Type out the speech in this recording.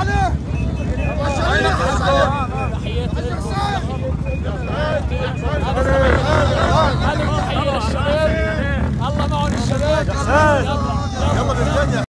عليه. تحية للشباب، الله معهم الشباب. يلا بالدنيا.